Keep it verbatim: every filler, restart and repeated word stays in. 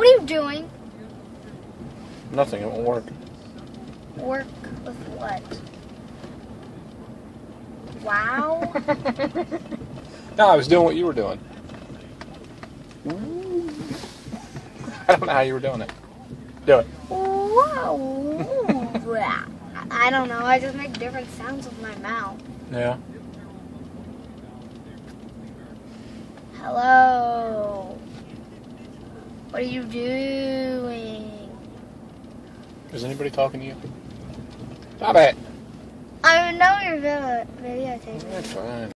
What are you doing? Nothing, it won't work. Work with what? Wow. No, I was doing what you were doing. I don't know how you were doing it. Do it. Whoa. I don't know. I just make different sounds with my mouth. Yeah. Hello. What are you doing? Is anybody talking to you? Stop it. I know you're video- videotaping. That's fine.